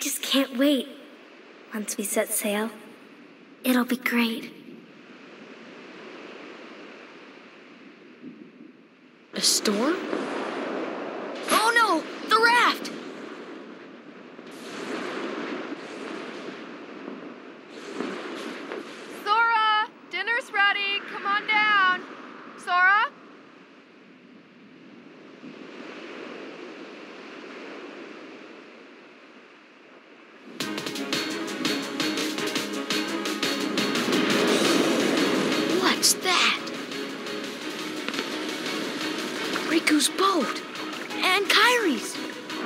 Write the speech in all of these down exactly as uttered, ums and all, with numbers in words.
just can't wait. Once we set sail, it'll be great. A storm? Oh no! The raft! Sora! Dinner's ready! Come on down! Sora? What's that? Riku's boat! And Kairi's!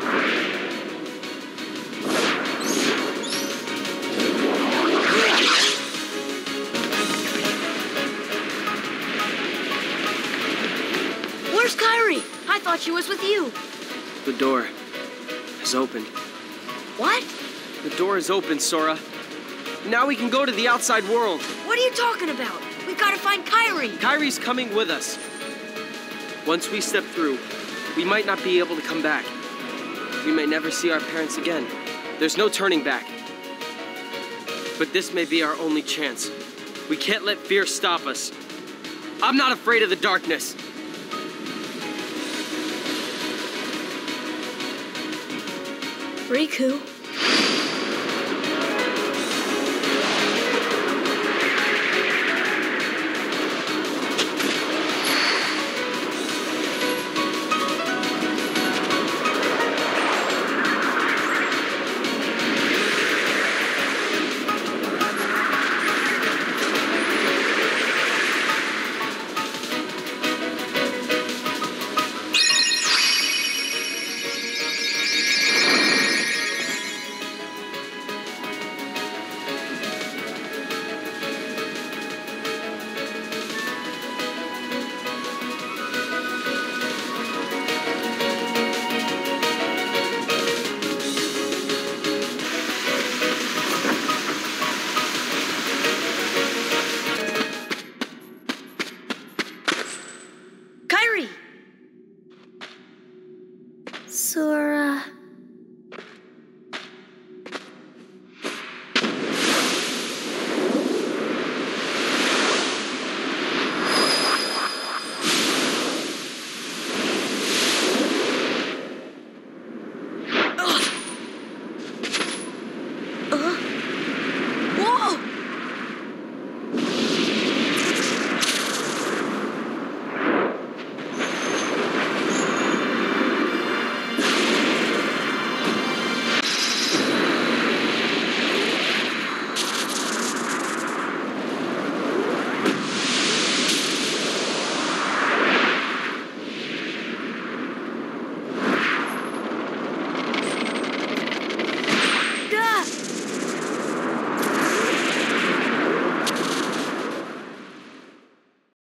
Where's Kairi? I thought she was with you. The door is opened. What? The door is open, Sora. Now we can go to the outside world. What are you talking about? We gotta find Kairi. Kairi's coming with us. Once we step through, we might not be able to come back. We may never see our parents again. There's no turning back. But this may be our only chance. We can't let fear stop us. I'm not afraid of the darkness. Riku,